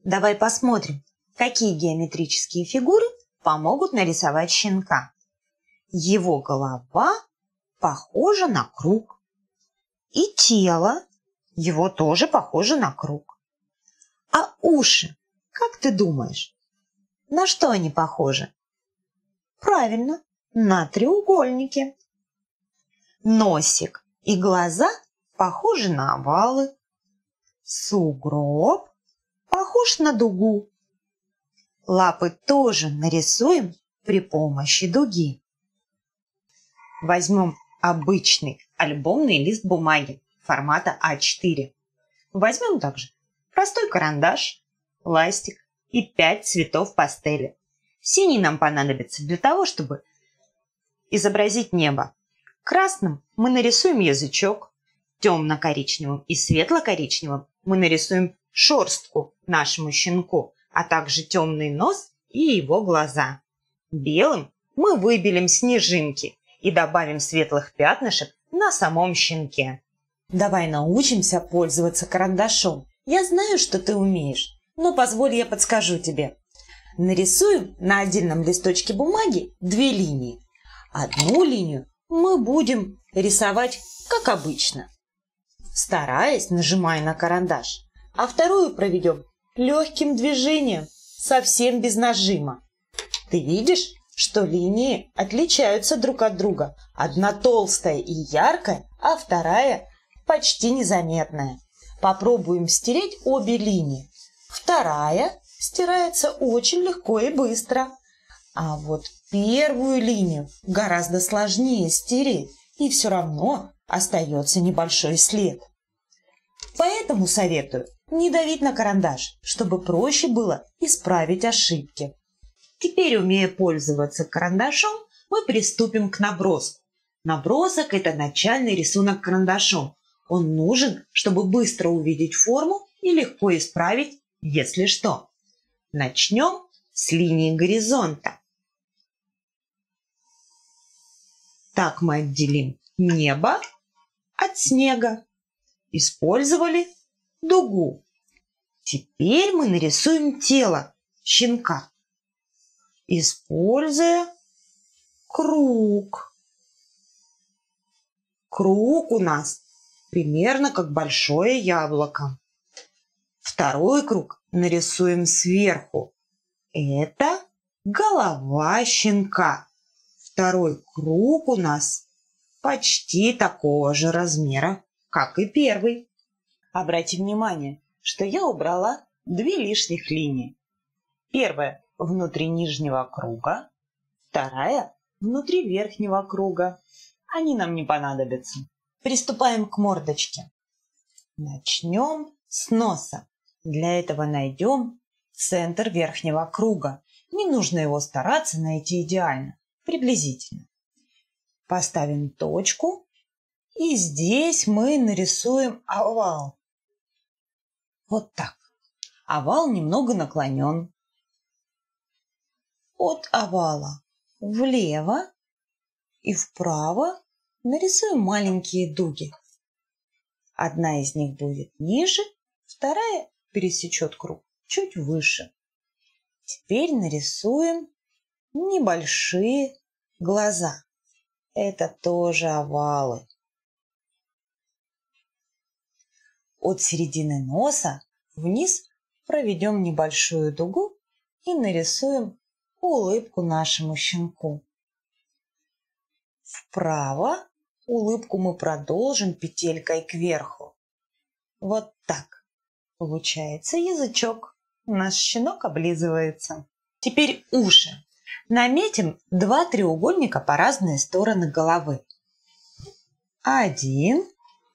Давай посмотрим, какие геометрические фигуры помогут нарисовать щенка. Его голова похожа на круг. И тело его тоже похоже на круг. А уши, как ты думаешь, на что они похожи? Правильно, на треугольники. Носик и глаза похожи на овалы. Сугроб похож на дугу. Лапы тоже нарисуем при помощи дуги. Возьмем обычный альбомный лист бумаги формата А4. Возьмем также простой карандаш, ластик и 5 цветов пастели. Синий нам понадобится для того, чтобы изобразить небо. Красным мы нарисуем язычок, темно-коричневым и светло-коричневым мы нарисуем шерстку нашему щенку, а также темный нос и его глаза. Белым мы выбелим снежинки и добавим светлых пятнышек на самом щенке. Давай научимся пользоваться карандашом. Я знаю, что ты умеешь, но позволь, я подскажу тебе. Нарисуем на отдельном листочке бумаги 2 линии. Одну линию мы будем рисовать как обычно, стараясь, нажимая на карандаш, а вторую проведем легким движением, совсем без нажима. Ты видишь, что линии отличаются друг от друга. Одна толстая и яркая, а вторая почти незаметная. Попробуем стереть обе линии. Вторая стирается очень легко и быстро. А вот первую линию гораздо сложнее стереть, и все равно остается небольшой след. Поэтому советую не давить на карандаш, чтобы проще было исправить ошибки. Теперь, умея пользоваться карандашом, мы приступим к наброску. Набросок – это начальный рисунок карандашом. Он нужен, чтобы быстро увидеть форму и легко исправить, если что. Начнем с линии горизонта. Так мы отделим небо от снега. Использовали дугу. Теперь мы нарисуем тело щенка, используя круг. Круг у нас примерно как большое яблоко. Второй круг нарисуем сверху. Это голова щенка. Второй круг у нас почти такого же размера, как и первый. Обрати внимание, что я убрала 2 лишних линии. Первая внутри нижнего круга, вторая внутри верхнего круга. Они нам не понадобятся. Приступаем к мордочке. Начнем с носа. Для этого найдем центр верхнего круга. Не нужно его стараться найти идеально, приблизительно. Поставим точку, и здесь мы нарисуем овал. Вот так. Овал немного наклонен. От овала влево и вправо нарисуем маленькие дуги. Одна из них будет ниже, вторая пересечет круг чуть выше. Теперь нарисуем небольшие глаза. Это тоже овалы. От середины носа вниз проведем небольшую дугу и нарисуем улыбку нашему щенку. Вправо улыбку мы продолжим петелькой кверху. Вот так. Получается язычок. Наш щенок облизывается. Теперь уши. Наметим 2 треугольника по разные стороны головы. Один,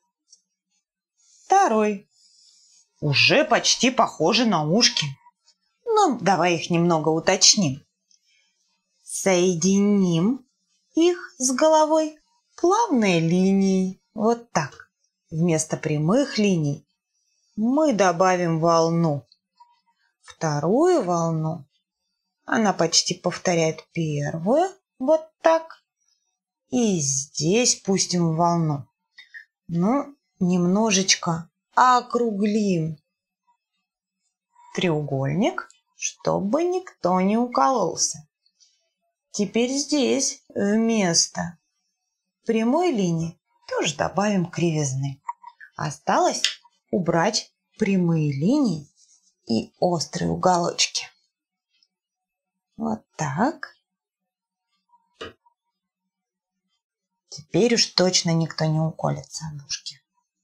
второй. Уже почти похожи на ушки. Но давай их немного уточним. Соединим их с головой плавной линией. Вот так. Вместо прямых линий мы добавим волну. Вторую волну, она почти повторяет первую. Вот так. И здесь пустим волну. Ну, немножечко округлим. треугольник, чтобы никто не укололся. Теперь здесь вместо прямой линии тоже добавим кривизны. Осталось убрать прямые линии и острые уголочки. Вот так. Теперь уж точно никто не уколется от ушки.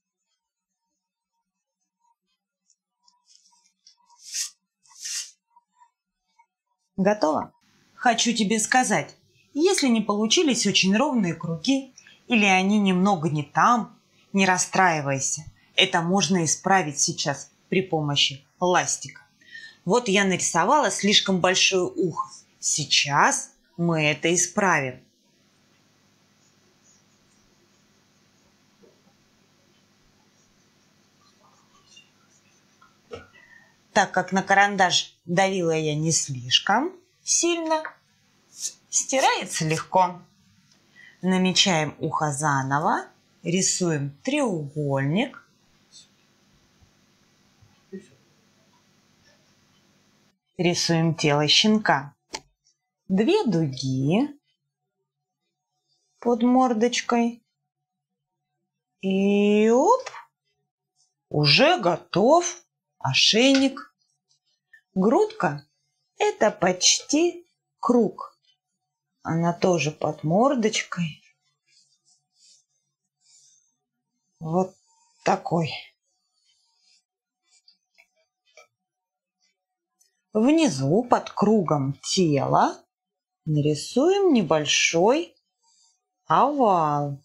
Готово? Хочу тебе сказать, если не получились очень ровные круги или они немного не там, не расстраивайся. Это можно исправить сейчас при помощи ластика. Вот я нарисовала слишком большое ухо. Сейчас мы это исправим. Так как на карандаш давила я не слишком сильно, стирается легко. Намечаем ухо заново, рисуем треугольник. Рисуем тело щенка. 2 дуги под мордочкой. И оп! Уже готов ошейник. Грудка – это почти круг. Она тоже под мордочкой. Вот такой. Внизу под кругом тела нарисуем небольшой овал.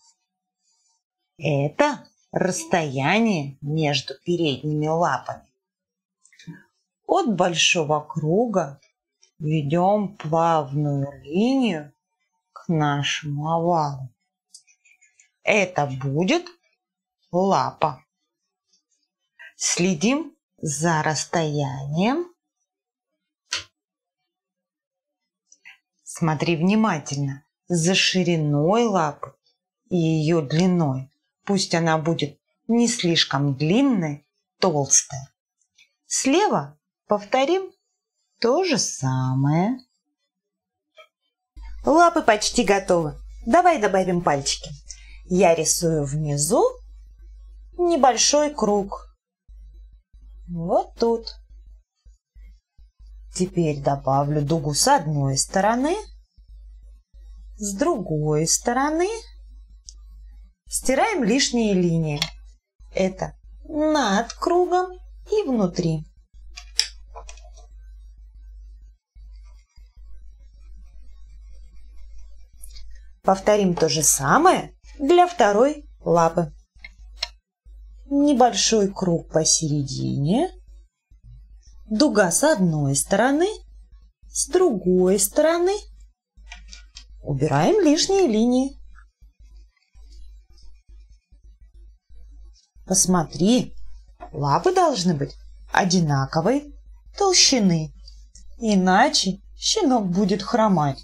Это расстояние между передними лапами. От большого круга ведем плавную линию к нашему овалу. Это будет лапа. Следим за расстоянием. Смотри внимательно за шириной лапы и ее длиной. Пусть она будет не слишком длинной, толстая. Слева повторим то же самое. Лапы почти готовы. Давай добавим пальчики. Я рисую внизу небольшой круг. Вот тут. Теперь добавлю дугу с одной стороны, с другой стороны. Стираем лишние линии. Это над кругом и внутри. Повторим то же самое для второй лапы. Небольшой круг посередине. Дуга с одной стороны, с другой стороны. Убираем лишние линии. Посмотри, лапы должны быть одинаковой толщины, иначе щенок будет хромать.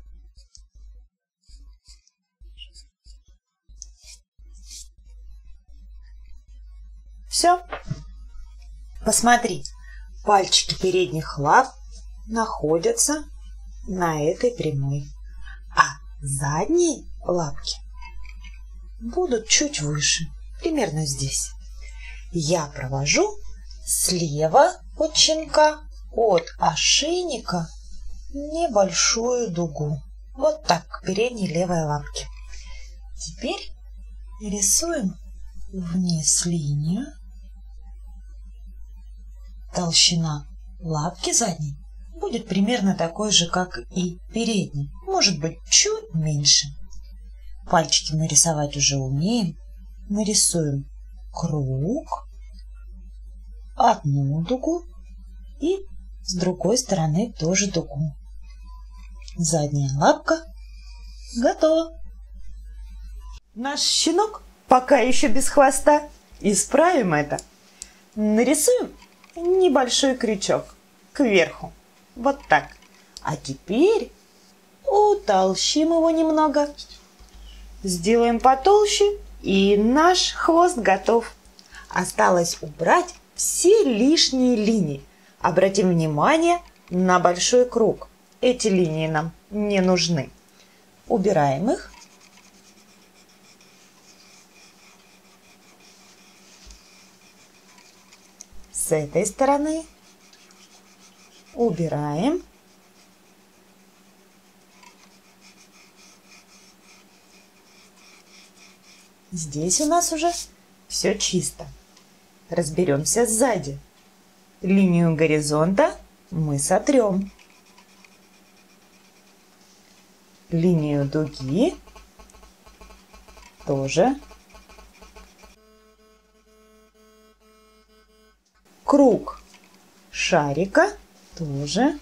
Все. Посмотри, пальчики передних лап находятся на этой прямой, а задние лапки будут чуть выше, примерно здесь. Я провожу слева от щенка, от ошейника, небольшую дугу. Вот так, к передней левой лапке. Теперь рисуем вниз линию. Толщина лапки задней будет примерно такой же, как и передней. Может быть, чуть меньше. Пальчики нарисовать уже умеем. Нарисуем круг, одну дугу и с другой стороны тоже дугу. Задняя лапка готова. Наш щенок пока еще без хвоста. Исправим это. Нарисуем небольшой крючок кверху. Вот так. А теперь утолщим его немного. Сделаем потолще, и наш хвост готов. Осталось убрать все лишние линии. Обратим внимание на большой круг. Эти линии нам не нужны. Убираем их. С этой стороны убираем. Здесь у нас уже все чисто. Разберемся сзади. Линию горизонта мы сотрем. Линию дуги тоже. Круг шарика тоже.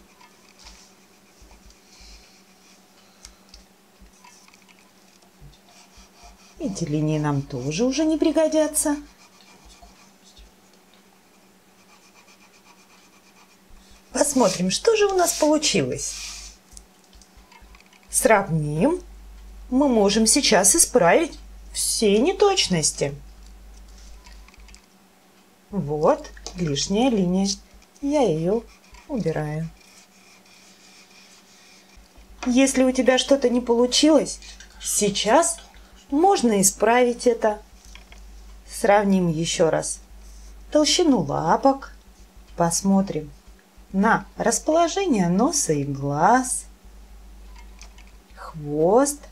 Эти линии нам тоже уже не пригодятся. Посмотрим, что же у нас получилось. Сравним. Мы можем сейчас исправить все неточности. Вот лишняя линия. Я ее убираю. Если у тебя что-то не получилось, сейчас можно исправить это. Сравним еще раз толщину лапок. Посмотрим на расположение носа и глаз, хвост.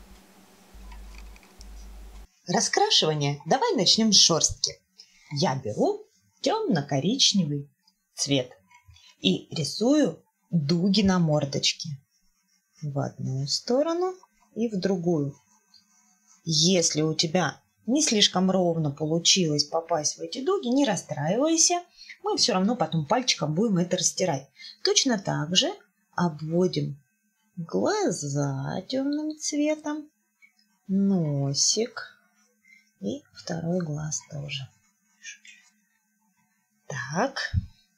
Раскрашивание давай начнем с шерстки. Я беру темно-коричневый цвет и рисую дуги на мордочке в одну сторону и в другую. Если у тебя не слишком ровно получилось попасть в эти дуги, не расстраивайся, мы все равно потом пальчиком будем это растирать. Точно так же обводим глаза темным цветом, носик и второй глаз тоже. Так.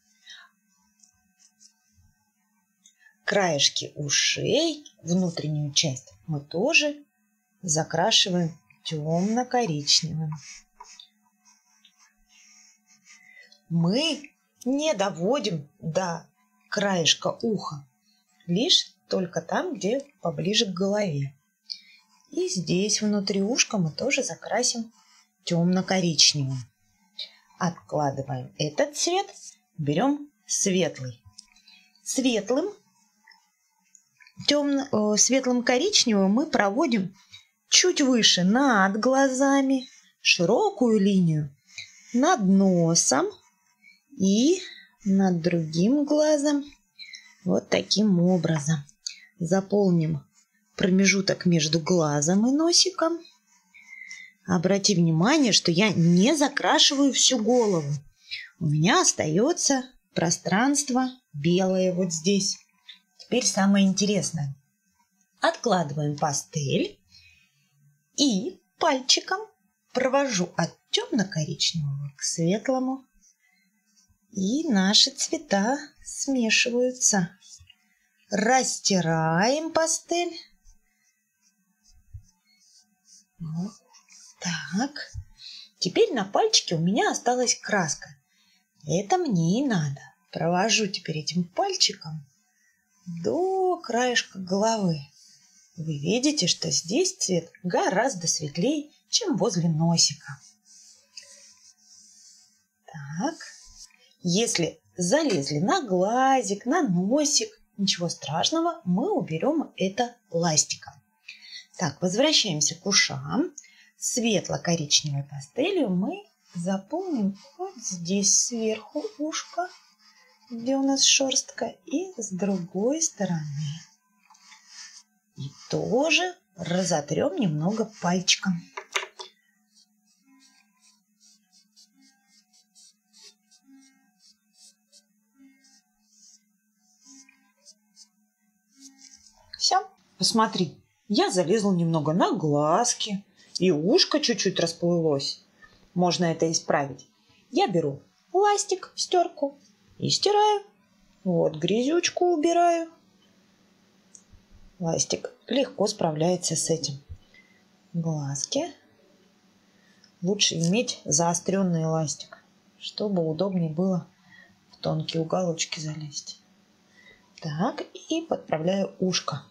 Краешки ушей, внутреннюю часть мы тоже закрашиваем темно-коричневым. Мы не доводим до краешка уха, лишь только там, где поближе к голове. И здесь внутри ушка мы тоже закрасим темно-коричневым. Откладываем этот цвет, берем светлый. Светлым коричневым мы проводим чуть выше над глазами, широкую линию над носом и над другим глазом. Вот таким образом. Заполним промежуток между глазом и носиком. Обрати внимание, что я не закрашиваю всю голову. У меня остается пространство белое вот здесь. Теперь самое интересное. Откладываем пастель и пальчиком провожу от темно-коричневого к светлому. И наши цвета смешиваются. Растираем пастель. Вот так. Теперь на пальчике у меня осталась краска. Это мне и надо. Провожу теперь этим пальчиком до краешка головы. Вы видите, что здесь цвет гораздо светлее, чем возле носика. Так. Если залезли на глазик, на носик, ничего страшного, мы уберем это ластиком. Так, возвращаемся к ушам. Светло-коричневой пастелью мы заполним вот здесь сверху ушко, где у нас шерстка, и с другой стороны. И тоже разотрем немного пальчиком. Все, посмотри, я залезла немного на глазки, и ушко чуть-чуть расплылось. Можно это исправить. Я беру ластик, стерку и стираю. Вот грязючку убираю. Ластик легко справляется с этим. Глазки. Лучше иметь заостренный ластик, чтобы удобнее было в тонкие уголочки залезть. Так, и подправляю ушко.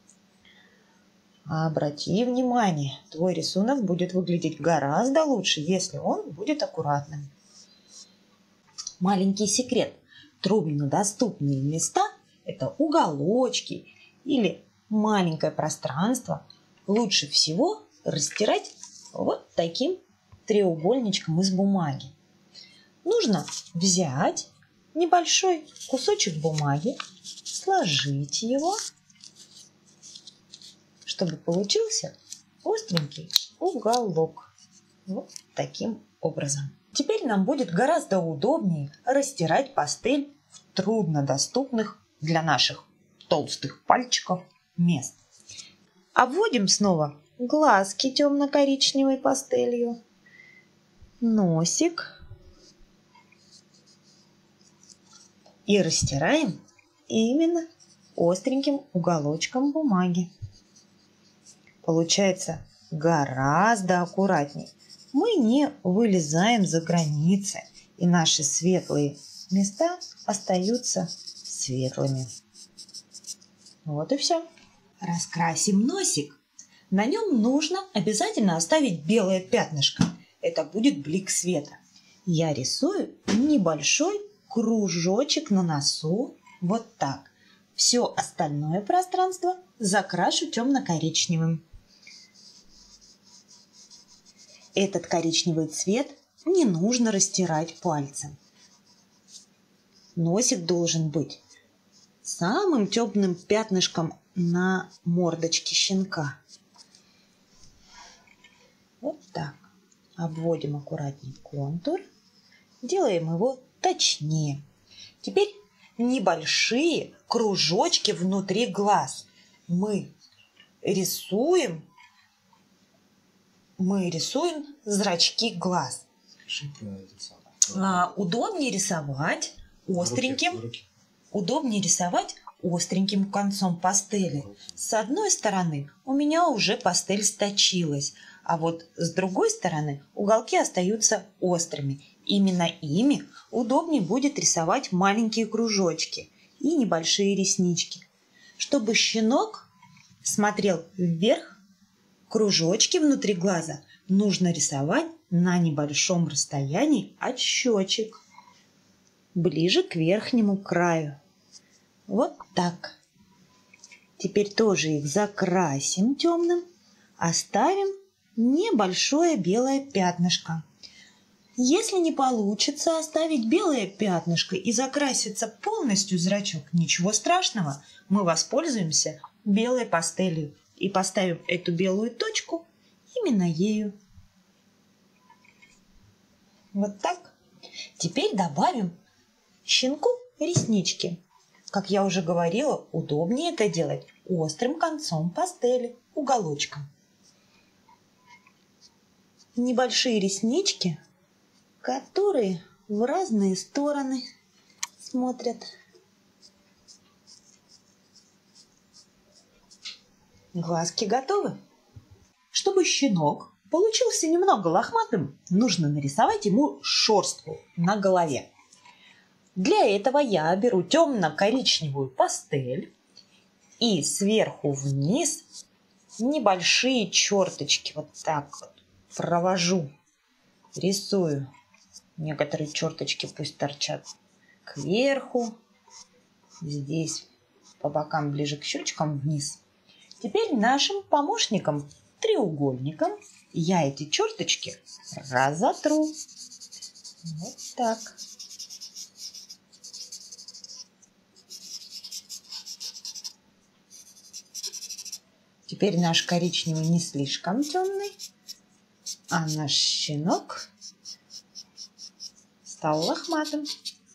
Обрати внимание, твой рисунок будет выглядеть гораздо лучше, если он будет аккуратным. Маленький секрет. Труднодоступные места – это уголочки или маленькое пространство. Лучше всего растирать вот таким треугольничком из бумаги. Нужно взять небольшой кусочек бумаги, сложить его, чтобы получился остренький уголок. Вот таким образом. Теперь нам будет гораздо удобнее растирать пастель в труднодоступных для наших толстых пальчиков мест. Обводим снова глазки темно-коричневой пастелью, носик и растираем именно остреньким уголочком бумаги. Получается гораздо аккуратней. Мы не вылезаем за границы, и наши светлые места остаются светлыми. Вот и все. Раскрасим носик. На нем нужно обязательно оставить белое пятнышко. Это будет блик света. Я рисую небольшой кружочек на носу. Вот так. Все остальное пространство закрашу темно-коричневым. Этот коричневый цвет не нужно растирать пальцем. Носик должен быть самым темным пятнышком на мордочке щенка. Вот так. Обводим аккуратней контур. Делаем его точнее. Теперь небольшие кружочки внутри глаз. Мы рисуем зрачки глаз. Удобнее рисовать остреньким концом пастели. С одной стороны у меня уже пастель сточилась, а вот с другой стороны уголки остаются острыми. Именно ими удобнее будет рисовать маленькие кружочки и небольшие реснички. Чтобы щенок смотрел вверх, кружочки внутри глаза нужно рисовать на небольшом расстоянии от щечек, ближе к верхнему краю. Вот так. Теперь тоже их закрасим темным, оставим небольшое белое пятнышко. Если не получится оставить белое пятнышко и закраситься полностью зрачок, ничего страшного, мы воспользуемся белой пастелью и поставим эту белую точку именно ею. Вот так. Теперь добавим щенку реснички. Как я уже говорила, удобнее это делать острым концом пастели, уголочком. Небольшие реснички, которые в разные стороны смотрят. Глазки готовы. Чтобы щенок получился немного лохматым, нужно нарисовать ему шерстку на голове. Для этого я беру темно-коричневую пастель и сверху вниз небольшие черточки вот так вот провожу, рисую. Некоторые черточки пусть торчат кверху, здесь по бокам ближе к щечкам вниз. Теперь нашим помощником, треугольником, я эти черточки разотру. Вот так. Теперь наш коричневый не слишком темный, а наш щенок стал лохматым.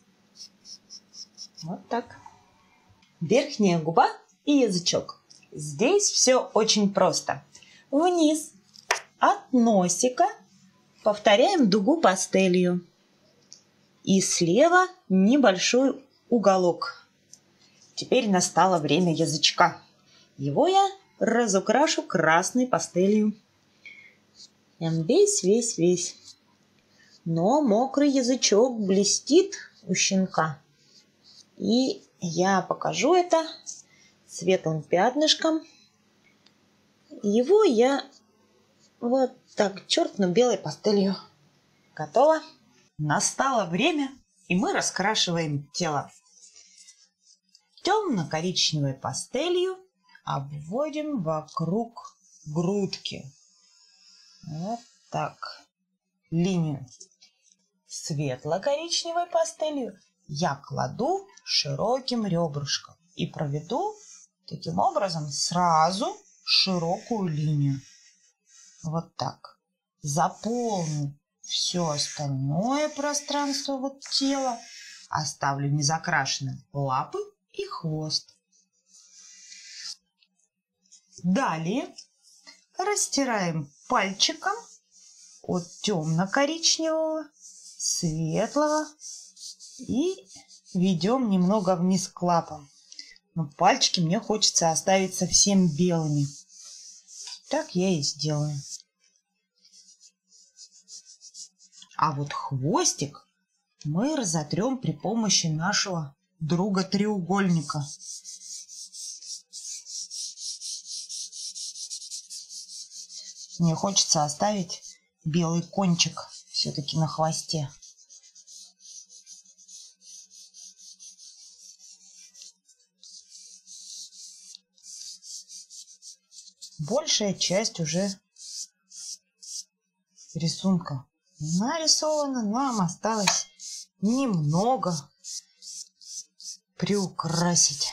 Вот так. Верхняя губа и язычок. Здесь все очень просто. Вниз от носика повторяем дугу пастелью. И слева небольшой уголок. Теперь настало время язычка. Его я разукрашу красной пастелью. Весь. Но мокрый язычок блестит у щенка. И я покажу это светлым пятнышком. Его я вот так черкну белой пастелью. Готово. Настало время, и мы раскрашиваем тело. Темно-коричневой пастелью обводим вокруг грудки. Вот так. Линию. Светло-коричневой пастелью я кладу широким ребрышком и проведу таким образом сразу широкую линию. Вот так. Заполню все остальное пространство вот тела. Оставлю незакрашенным лапы и хвост. Далее растираем пальчиком от темно-коричневого, светлого и ведем немного вниз к лапам. Но пальчики мне хочется оставить совсем белыми. Так я и сделаю. А вот хвостик мы разотрем при помощи нашего друга-треугольника. Мне хочется оставить белый кончик все-таки на хвосте. Большая часть уже рисунка нарисована. Нам осталось немного приукрасить.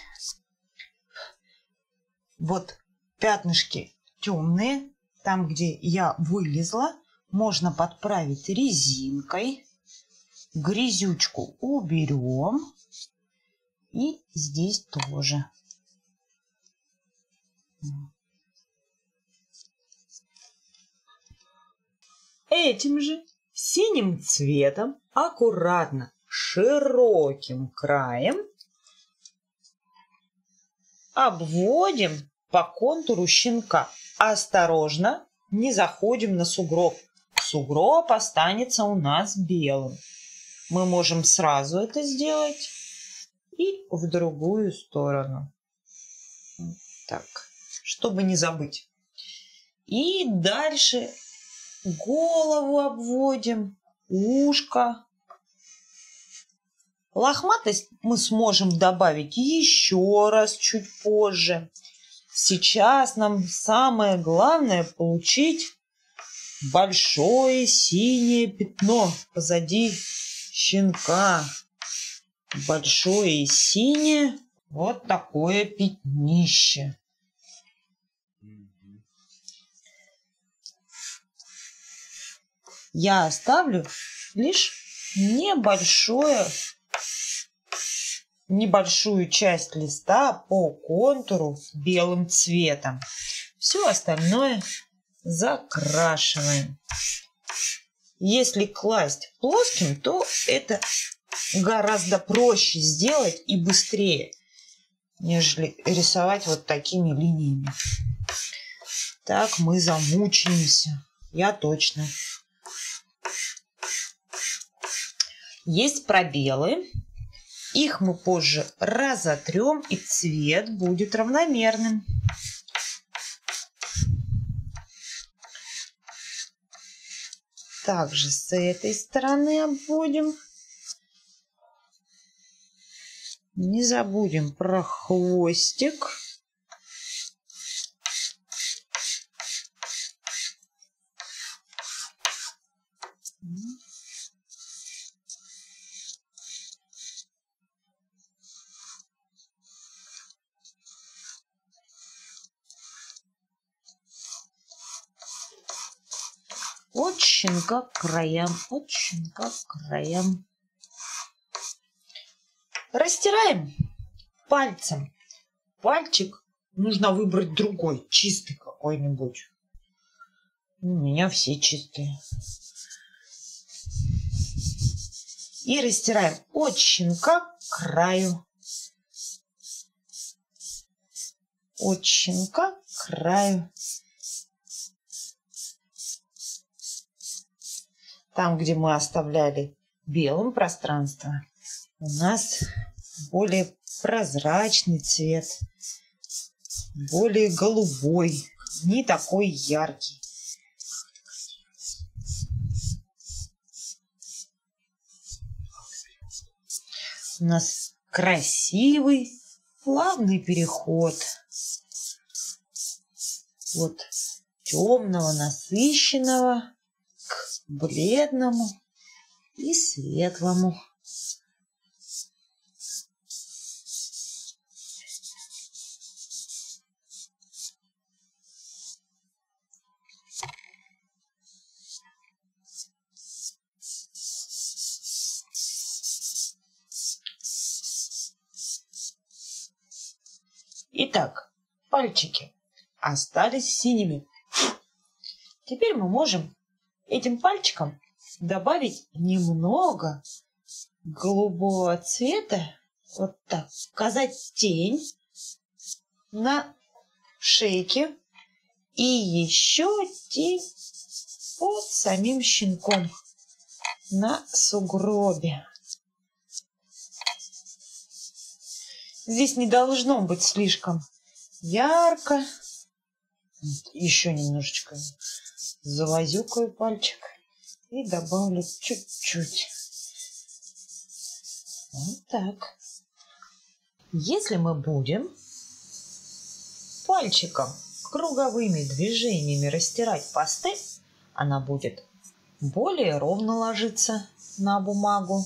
Вот пятнышки темные. Там, где я вылезла, можно подправить резинкой. Грязючку уберем. И здесь тоже. Этим же синим цветом аккуратно широким краем обводим по контуру щенка. Осторожно, не заходим на сугроб. Сугроб останется у нас белым. Мы можем сразу это сделать и в другую сторону. Так, чтобы не забыть. И дальше голову обводим, ушко. Лохматость мы сможем добавить еще раз чуть позже. Сейчас нам самое главное получить большое синее пятно позади щенка. Большое синее, вот такое пятнище. Я оставлю лишь небольшую часть листа по контуру белым цветом. Все остальное закрашиваем. Если класть плоским, то это гораздо проще сделать и быстрее, нежели рисовать вот такими линиями. Так мы замучаемся. Я точно. Есть пробелы. Их мы позже разотрем, и цвет будет равномерным. Также с этой стороны обводим. Не забудем про хвостик. От щенка к краям, от щенка к краям. Растираем пальцем. Пальчик нужно выбрать другой, чистый какой-нибудь. У меня все чистые. И растираем от щенка к краю. От щенка к краю. Там, где мы оставляли белым пространство у нас более прозрачный цвет, более голубой, не такой яркий. У нас красивый, плавный переход от темного, насыщенного к бледному и светлому. Итак, пальчики остались синими. Теперь мы можем этим пальчиком добавить немного голубого цвета, вот так, показать тень на шейке и еще тень под самим щенком на сугробе. Здесь не должно быть слишком ярко. Еще немножечко завозюкаю пальчик и добавлю чуть-чуть. Вот так. Если мы будем пальчиком круговыми движениями растирать пастель, она будет более ровно ложиться на бумагу.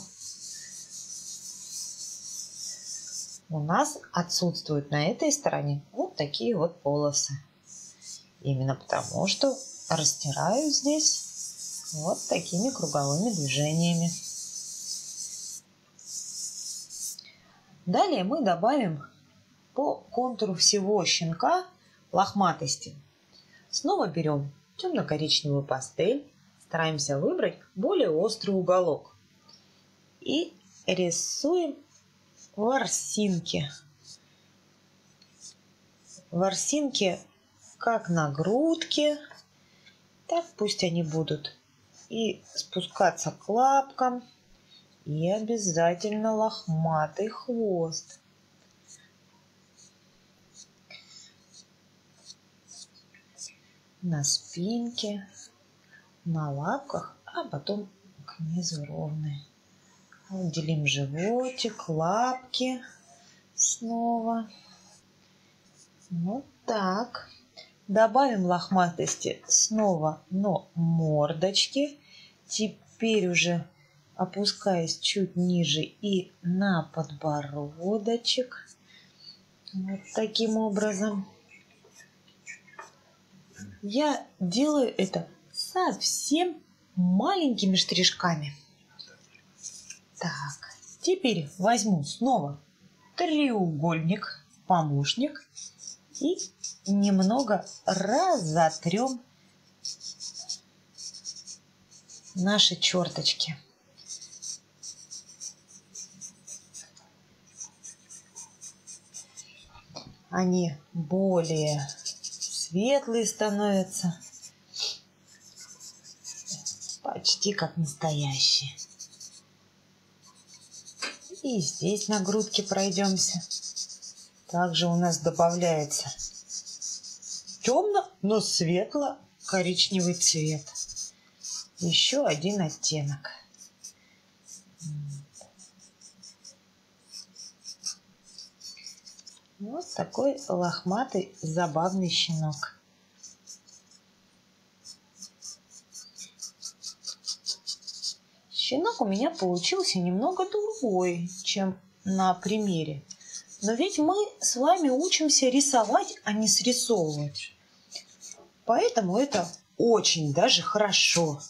У нас отсутствуют на этой стороне вот такие вот полосы. Именно потому, что растираю здесь вот такими круговыми движениями. Далее мы добавим по контуру всего щенка лохматости. Снова берем темно-коричневую пастель, стараемся выбрать более острый уголок и рисуем ворсинки. Ворсинки как на грудке, так пусть они будут и спускаться к лапкам, и обязательно лохматый хвост. На спинке, на лапках, а потом к низу ровные. Отделим животик, лапки снова. Вот так. Добавим лохматости снова на мордочке. Теперь уже опускаясь чуть ниже и на подбородочек. Вот таким образом. Я делаю это совсем маленькими штришками. Так, теперь возьму снова треугольник, помощник и немного разотрем наши черточки. Они более светлые становятся, почти как настоящие. И здесь на грудке пройдемся. Также у нас добавляется темно, но светло-коричневый цвет. Еще один оттенок. Вот такой лохматый, забавный щенок. Щенок у меня получился немного другой, чем на примере. Но ведь мы с вами учимся рисовать, а не срисовывать. Поэтому это очень даже хорошо.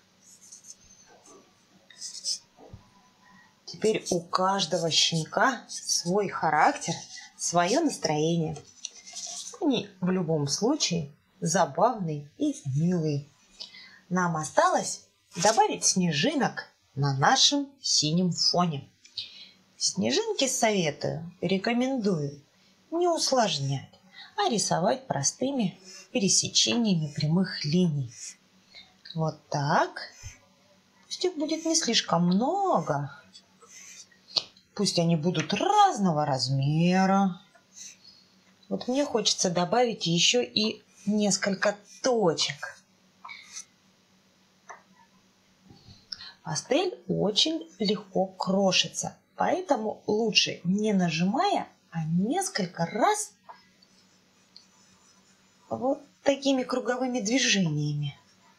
Теперь у каждого щенка свой характер, свое настроение. Они в любом случае забавные и милые. Нам осталось добавить снежинок на нашем синем фоне. Снежинки советую, рекомендую не усложнять, а рисовать простыми пересечениями прямых линий. Вот так. Пусть Пусть их будет не слишком много. Пусть они будут разного размера. Вот мне хочется добавить еще и несколько точек. Пастель очень легко крошится, поэтому лучше не нажимая, а несколько раз вот такими круговыми движениями.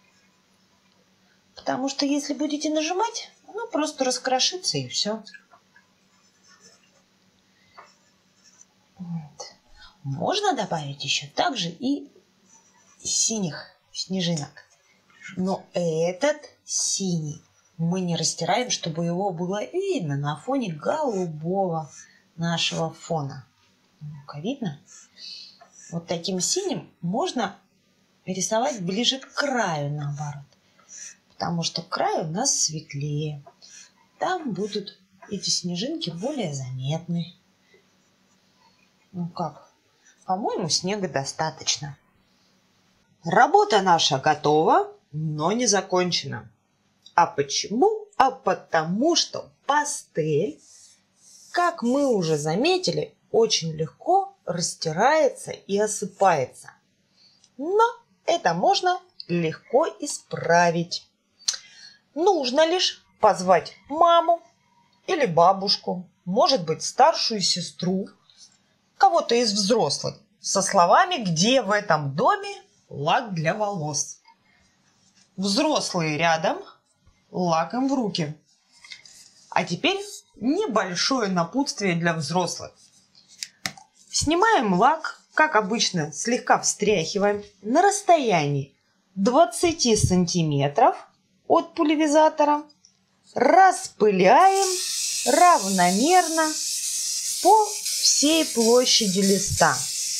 Потому что если будете нажимать, оно просто раскрошится и все. Вот. Можно добавить еще также и синих снежинок. Но этот синий мы не растираем, чтобы его было видно на фоне голубого нашего фона. Ну-ка, видно? Вот таким синим можно рисовать ближе к краю, наоборот. Потому что край у нас светлее. Там будут эти снежинки более заметны. Ну как? По-моему, снега достаточно. Работа наша готова, но не закончена. А почему? А потому что пастель, как мы уже заметили, очень легко растирается и осыпается. Но это можно легко исправить. Нужно лишь позвать маму или бабушку, может быть, старшую сестру, кого-то из взрослых, со словами, где в этом доме лак для волос. Взрослые рядом, лаком в руки. А теперь небольшое напутствие для взрослых. Снимаем лак, как обычно, слегка встряхиваем на расстоянии 20 сантиметров от пульверизатора. Распыляем равномерно по всей площади листа.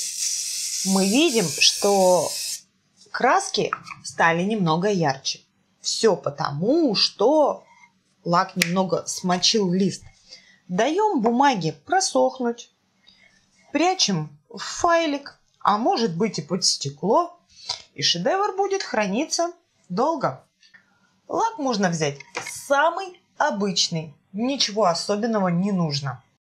Мы видим, что краски стали немного ярче. Все потому, что лак немного смочил лист. Даем бумаге просохнуть. Прячем в файлик, а может быть и под стекло. И шедевр будет храниться долго. Лак можно взять самый обычный. Ничего особенного не нужно.